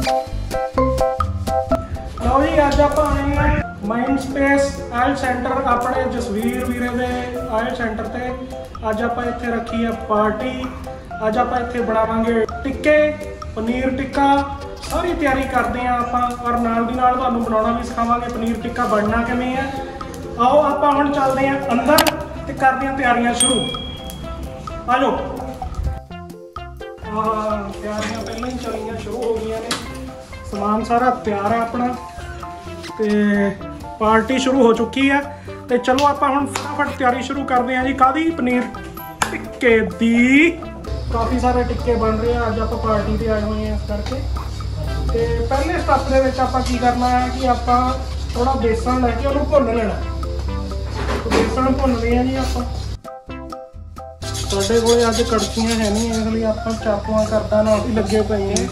लो जी अज आप mind space oil centre अपने जसवीर वीरे दे oil centre ते अज आप इत्थे रखी है पार्टी। अज आप इत्थे बनावांगे टिक्के, पनीर टिक्का, सारी तैयारी करते हैं आप और नाल दी नाल तुहानूं बनाउणा भी सिखावांगे पनीर टिक्का बनना किवें है। आओ आप हुण चलदे हैं अंदर ते करदे हैं तैयारियां शुरू। आ जाओ। तैयारियां पहले ही चलियां शुरू हो गई ने, समान सारा तैयार है अपना ते पार्टी शुरू हो चुकी है। तो चलो आप हुण फटाफट तैयारी शुरू करते हैं जी। कादी पनीर टिक्के दी। काफ़ी सारे टिक्के बन रहे हैं, अज आप पार्टी ते आए हुए हैं इस करके। तो पहले स्टैप दे विच आपां की करना है कि आपां थोड़ा बेसन लैके उहनूं भुन लेना। तो बेसन भुन लिया जी आपां। साडे कोल अज कड़छियां है नहीं, इसलिए आपां चाकुआं करदा नाल ही लगे पे हैं।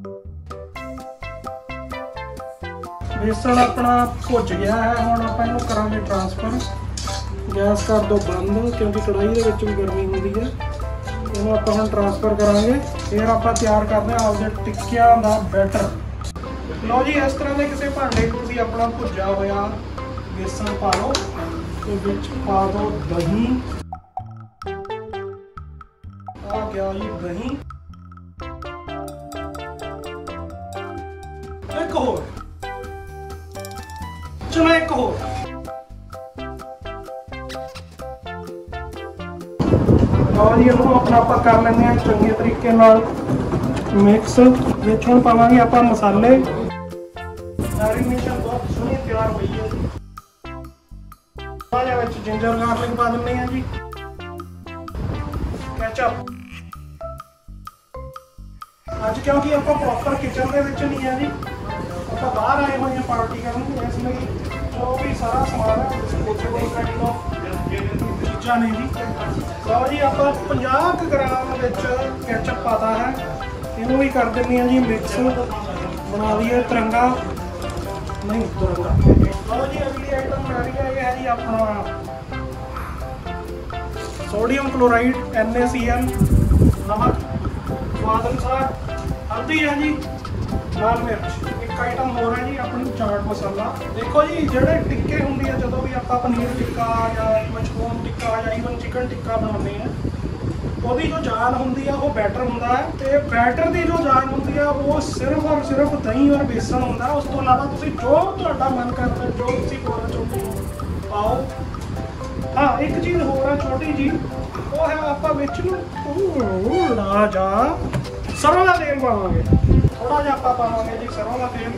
बेसन अपना भुज गया है, हुण आपां इहनूं करांगे ट्रांसफर। गैस कर दो बंद क्योंकि कढ़ाई दे विच भी गर्मी हुंदी है। इहनूं आपां हुण ट्रांसफर करांगे, फिर आपां तैयार करदे हां आपदे टिक्कियां दा बैटर। लो जी इस तरह के किसी भांडे तुसीं अपना भुजा होया बेसन पा लो ते विच पा दो दही। आ गया जी दही। एक होर चलो एक होर। और ये अपना आप कर लेंगे चंगे तरीके नाल मिक्स। विच हुण पावांगे आप मसाले। मैरीनेशन बहुत सोहनी तैयार हुई है। बाजा विच जिंजर गार्लिक पा दिंदे हैं जी। केचप अज क्योंकि आप प्रॉपर किचन के विच नहीं है जी, आप बाहर आए हुए हैं पार्टी करने, इसलिए जो भी सारा समान है चीज़ा ने जी। लो जी आप 50 ग्राम केचप पाता है, इनू भी कर देनी है जी मिक्स। बना दिए तिरंगा नहीं तिरंगा। लो जी अगली आइटम रही है जी अपना सोडियम क्लोराइड NaCl, नमक स्वाद अनुसार, हल्दी है जी, लाल मिर्च। एक आइटम हो है जी अपनी चाट मसाला। देखो जी जेडे टिक्के होंगे है, जो भी आप पनीर टिक्का या मशरूम टिक्का या ईवन चिकन टिक्का बनाते हैं, ਉਹਦੀ जो जान होंगी है वो बैटर होंगे है। तो बैटर की जो जान होंगी है वो सिर्फ और सिर्फ दही और बेसन होंगे है। उस तो इलावा तुम जो तुहाडा मन करता जो तुम पाना चाहते हो पाओ। हाँ एक चीज़ हो है छोटी जी, वो है आप थोड़ा जा सरों का तेल पावांगे। थोड़ा जा आप पावांगे जी सरों का तेल।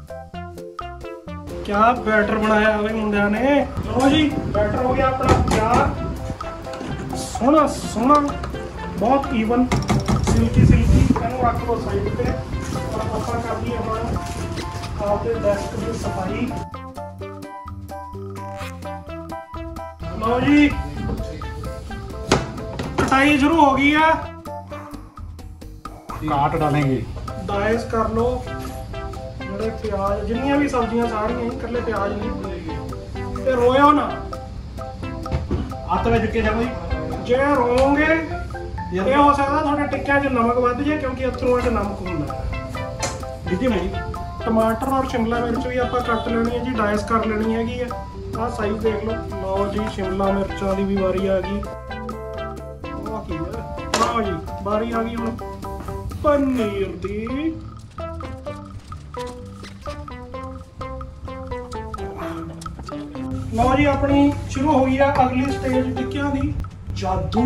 क्या बैटर बनाया है मुंडिया ने। लो जी बैटर हो गया अपना तैयार, सोहना सोहना बहुत ईवन सिल्की सिल्की। इनू रख लो साइड पे और आप कर दी आपके डेस्क की सफाई। लो जी कटाई शुरू हो गई है। काट डालेंगे, डाइस कर लो ਜਿਹੜੇ प्याज जिन्नियां भी सब्जियां सारियां ही कल्ले प्याज नहीं। ते रोयो ना हत्थ में चुके जाओ जे रोओगे ये हो सकता थोड़े टिक्कियां च नमक वध जाए क्योंकि अथरूआं च नमक होंदा है जी भाई। टमाटर और शिमला मिर्च भी आप कट लेनी है जी, डाइस कर लेनी हैगी है। आ साइज देख लो। लो जी शिमला मिर्चां की भी वारी आ गई। लो जी बारी आ गई हुण पनीर दी। लो जी अपनी शुरू हुई है अगली स्टेज टिक्कियां दी। जादू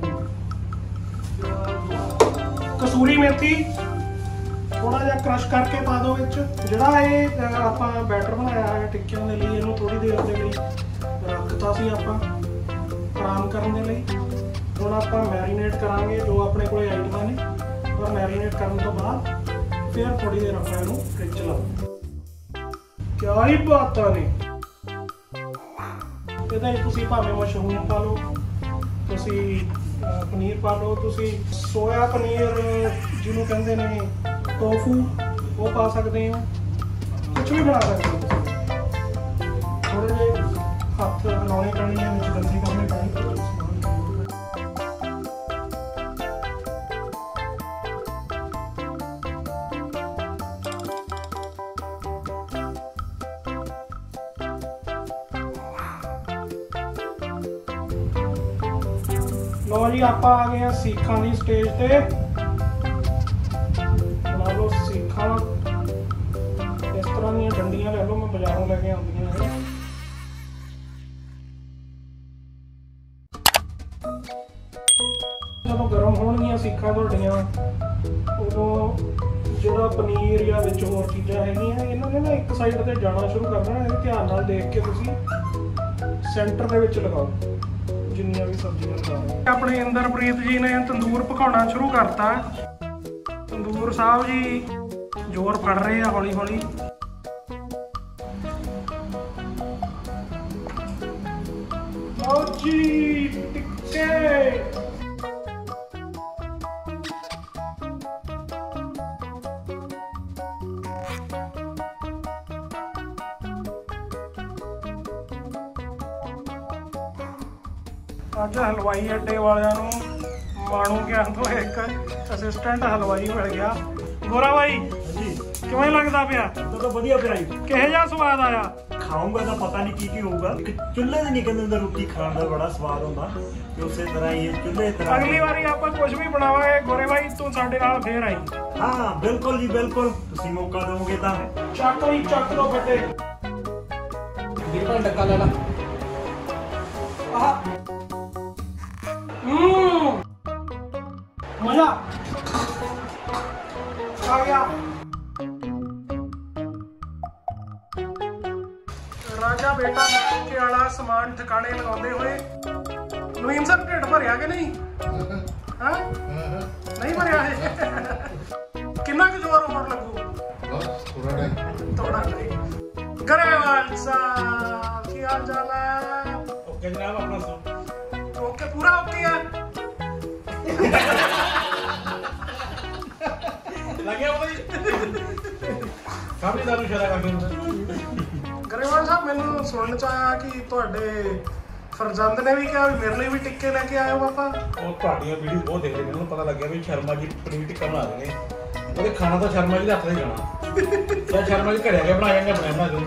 कसूरी मेथी थोड़ा जिहा क्रश करके पा दो विच। जिहड़ा ये आपां बैटर बनाया है टिक्कियां दे लई, इहनूं थोड़ी देर दे लई रखता सी आपां आराम करन दे लई। हुण आपां मैरीनेट करांगे जो अपने कोल आइटमां ने, और मैरीनेट करन तो बाद फिर थोड़ी देर आपां इहनूं फ्रिज च लाओ। क्या ही बातां ने। ਇਹਦੇ ਤੁਸੀਂ ਭਾਵੇਂ ਮਸ਼ਰੂਮ ਪਾ ਲਓ, ਤੁਸੀਂ ਪਨੀਰ ਪਾ ਲਓ, ਤੁਸੀਂ ਸੋਇਆ ਪਨੀਰ ਜਿਹਨੂੰ ਕਹਿੰਦੇ ਨੇ ਟੋਫੂ ਉਹ ਪਾ ਸਕਦੇ ਹੋ, ਕੁਝ ਵੀ ਬਣਾ ਸਕਦੇ ਹੋ। ਥੋੜੇ ਜਿਹੇ ਹੱਥ ਹਿਲਾਉਣੇ ਪੈਣੇ ਵਿੱਚ ਗੰਦੀ ਕਰਨੀ ਪੈਣੀ। लो जी आप आ गए हैं सीखा की स्टेज पे। बना लो सीखा इस तरह दी डंडियां ले लो, मैं बाजारों लेके आउंदियां है। ਜਦੋਂ ਗਰਮ ਹੋਣਗੀਆਂ ਸੀਖਾਂ ਤੁਹਾਡੀਆਂ ਉਦੋਂ ਜਿਹੜਾ ਪਨੀਰ ਜਾਂ ਵਿੱਚ ਹੋਰ ਚੀਜ਼ਾਂ ਹੈਗੀਆਂ ਇਹਨਾਂ ਨੇ ਨਾ ਇੱਕ ਸਾਈਡ ਤੇ ਜਾਣਾ ਸ਼ੁਰੂ ਕਰ ਦੇਣਾ। ਇਹ ਧਿਆਨ ਨਾਲ ਦੇਖ ਕੇ ਤੁਸੀਂ ਸੈਂਟਰ ਦੇ ਵਿੱਚ ਲਗਾਓ ਜਿੰਨੀਆਂ ਵੀ ਸਬਜ਼ੀਆਂ ਲਗਾਓ। ਆਪਣੇ ਇੰਦਰਪ੍ਰੀਤ ਜੀ ਨੇ ਤੰਦੂਰ ਪਕਾਉਣਾ ਸ਼ੁਰੂ ਕਰਤਾ। ਤੰਦੂਰ ਸਾਹਿਬ ਜੀ ਜ਼ੋਰ ਫੜ ਰਹੇ ਆ ਹੌਲੀ ਹੌਲੀ। ਲਓ ਜੀ ਟਿੱਕੇ ਅੱਜ ਹਲਵਾਈ ਅੱਡੇ ਵਾਲਿਆਂ ਨੂੰ ਮਾਣੂ ਗਿਆਨ ਤੋਂ ਇੱਕ ਅਸਿਸਟੈਂਟ ਹਲਵਾਈ ਮਿਲ ਗਿਆ। ਗੋਰਾ ਬਾਈ ਜੀ ਕਿਵੇਂ ਲੱਗਦਾ ਪਿਆ? ਤਾਂ ਵਧੀਆ ਪਿਆ ਜੀ। ਕਿਹੋ ਜਿਹਾ ਸਵਾਦ ਆਇਆ? ਖਾਊਂਗਾ ਤਾਂ ਪਤਾ ਨਹੀਂ ਕੀ ਹੋਊਗਾ। ਇੱਕ ਚੁੱਲ੍ਹੇ ਦੇ ਨਿਕਲਣ ਦਾ ਰੋਟੀ ਖਾਣ ਦਾ ਬੜਾ ਸਵਾਦ ਹੁੰਦਾ ਤੇ ਉਸੇ ਤਰ੍ਹਾਂ ਹੀ ਇਹ ਚੁੱਲ੍ਹੇ ਤਰ੍ਹਾਂ। ਅਗਲੀ ਵਾਰੀ ਆਪਾਂ ਕੁਝ ਵੀ ਬਣਾਵਾਂਗੇ ਗੋਰੇ ਬਾਈ ਤੂੰ ਸਾਡੇ ਨਾਲ ਫੇਰ ਆਈ। ਹਾਂ ਬਿਲਕੁਲ ਜੀ ਬਿਲਕੁਲ, ਤੁਸੀਂ ਮੌਕਾ ਦਿਓਗੇ ਤਾਂ। ਚੱਕ ਲਈ ਚੱਕ ਲੋ ਬੱਟੇ ਵੀਰਪਾਲ ਡੱਕਾ ਲੈ ਲਾ। ਆਹ ਮਜ਼ਾ ਆ ਗਿਆ। ਰਾਜਾ ਬੇਟਾ ਕੇ ਵਾਲਾ ਸਮਾਨ ਠਿਕਾਣੇ ਲਗਾਉਂਦੇ ਹੋਏ। ਨਵੀਨ ਸਰ ਢਿੱਡ ਭਰਿਆ ਕਿ ਨਹੀਂ? ਹਾਂ ਨਹੀਂ ਭਰਿਆ ਹੈ। ਕਿੰਨਾ ਕੁ ਜ਼ੋਰ ਹੋਰ ਲੱਗੂ? ਥੋੜਾ ਨਹੀਂ। ਗਰੇਵਾਲ ਸਾਹਿਬ ਕੀ ਹਾਲ ਚਾਲ ਹੈ? ਓਕੇ ਜਨਾਬ ਆਪਣਾ ਸੁਣ। ਓਕੇ ਪੂਰਾ ਓਕੇ ਹੈ। ਲੱਗਿਆ ਬਈ ਸਾਹਮਣੇ ਦਾਰੂ ਇਸ਼ਾਰਾ ਕਰਦੇ ਹੁੰਦੇ। ਗਰੇਵਾਲ ਸਾਹਿਬ ਮੈਨੂੰ ਸੁਣਨ ਚ ਆਇਆ ਕਿ ਤੁਹਾਡੇ ਫਰਜ਼ੰਦ ਨੇ ਵੀ ਕਿਹਾ ਵੀ ਮੇਰੇ ਲਈ ਵੀ ਟਿੱਕੇ ਲੈ ਕੇ ਆਇਓ ਪਾਪਾ। ਉਹ ਤੁਹਾਡੀਆਂ ਵੀਡੀਓ ਬਹੁਤ ਦੇਖਦੇ ਨੇ, ਮੈਨੂੰ ਪਤਾ ਲੱਗਿਆ ਵੀ ਸ਼ਰਮਾ ਜੀ ਪਨੀਰ ਟਿੱਕਾ ਬਣਾ ਰਹੇ ਨੇ। ਉਹਦੇ ਖਾਣਾ ਤਾਂ ਸ਼ਰਮਾ ਜੀ ਦੇ ਹੱਥ ਦਾ ਹੀ ਖਾਣਾ। ਜਾਂ ਸ਼ਰਮਾ ਜੀ ਘਰੇ ਆ ਕੇ ਬਣਾਇਆ ਜਾਂ ਬਣਾਇਆ ਬਣਾ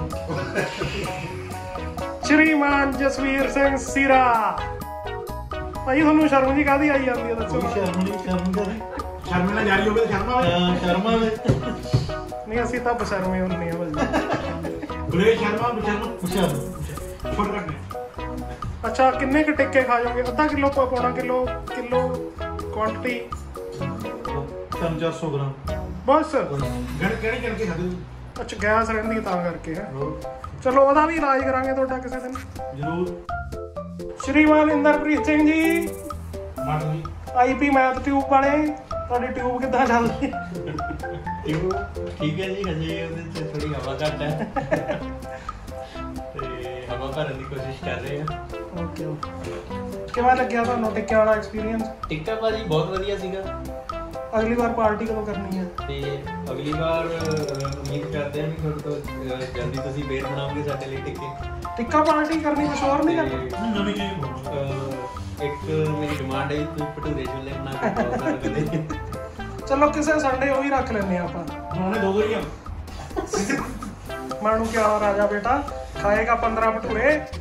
ਸ਼੍ਰੀਮਾਨ ਜਸਵੀਰ ਸਿੰਘ ਸੀਰਾ ਭਾਈ ਤੁਹਾਨੂੰ ਸ਼ਰਮ ਜੀ ਕਾਹਦੀ ਆਈ ਜਾਂਦੀ ਹੈ ਦੱਸੋ? ਸ਼ਰਮੇ ਨਾਲ ਜਾਰੀ ਹੋਵੇ ਤਾਂ ਸ਼ਰਮਾ ਵੇ। ਨਹੀਂ ਅਸੀਂ ਤਾਂ ਬਸ਼ਰਮੇ ਹੁੰਦੇ ਆ ਭਾਜੀ। ਬਲੇ ਸ਼ਰਮਾ ਪੁੱਛਿਆ ਛੋੜ ਰੱਖਨੇ। ਅੱਛਾ ਕਿੰਨੇ ਕੁ ਟਿੱਕੇ ਖਾ ਜਾਓਗੇ? ਅੱਧਾ ਕਿਲੋ ਪੌਣਾ ਕਿਲੋ ਕੁਆਂਟੀਟੀ 300-400 ਗ੍ਰਾਮ ਬਸ। ਕਿਹੜੀ ਕਰਕੇ ਖਾਦੇ? ਅੱਛਾ ਗੈਸ ਰਹਿੰਦੀ ਤਾਂ ਕਰਕੇ ਹੈ। ਚਲੋ ਉਹਦਾ ਵੀ ਇਲਾਜ ਕਰਾਂਗੇ ਤੁਹਾਡਾ ਕਿਸੇ ਦਿਨ ਜ਼ਰੂਰ। ਸ਼੍ਰੀਮਾਨ ਇੰਦਰਪ੍ਰੀਤ ਸਿੰਘ ਜੀ ਮਾਟੋ ਜੀ ਆਈਪੀ ਮੈਥ ਟਿਊਬ ਵਾਲੇ ਤੁਹਾਡੀ ਟਿਊਬ ਕਿੱਦਾਂ ਚੱਲਦੀ? ਟਿਊਬ ਠੀਕ ਹੈ ਜੀ, ਹਜੇ ਉਹਦੇ 'ਚ ਥੋੜੀ ਹਵਾ ਘੱਟ ਹੈ ਤੇ ਹਵਾ ਭਰਨ ਦੀ ਕੋਸ਼ਿਸ਼ ਕਰ ਰਹੇ ਹਾਂ। ਓਕੇ ਕਿਵੇਂ ਲੱਗਿਆ ਤੁਹਾਨੂੰ ਟਿੱਕਿਆਂ ਵਾਲਾ ਐਕਸਪੀਰੀਅੰਸ? ਟਿੱਕਾ ਭਾਜੀ ਬਹੁਤ ਵਧੀਆ ਸੀਗਾ। ਅਗਲੀ ਵਾਰ ਪਾਰਟੀ ਕਦੋਂ ਕਰਨੀ ਹੈ? ਤੇ ਅਗਲੀ ਵਾਰ ਉਮੀਦ ਕਰਦੇ ਹਾਂ ਕਿ ਤੁਹਾਡੇ ਤੋਂ ਜਲਦੀ ਤੁਸੀਂ ਵੇਟ ਬਣਾਓਗੇ ਸਾਡੇ ਲਈ ਟਿੱਕੇ। ਟਿੱਕਾ ਪਾਰਟੀ ਕਰਨੀ ਮਸ਼ਹੂਰ ਨਹੀਂ ਕਰਨੀ? ਨਵੀਂ ਚੀਜ਼ ਇੱਕ ਮੇਰੀ ਡਿਮਾਂਡ ਹੈ ਤੁਸੀਂ ਭਟੂਰੇ ਛੋਲੇ ਬਣਾ ਕੇ ਖਾਓ ਸਕਦੇ। ਚਲੋ ਕਿਸੇ ਸੰਡੇ ਉਹ ਵੀ ਰੱਖ ਲੈਂਦੇ ਆਪਾਂ। ਉਹਨੇ ਦੋ ਹੀ ਆ। ਮਾਣੂ ਕਿਆ ਰਾਜਾ ਬੇਟਾ ਖਾਏਗਾ 15 ਭਟੂਰੇ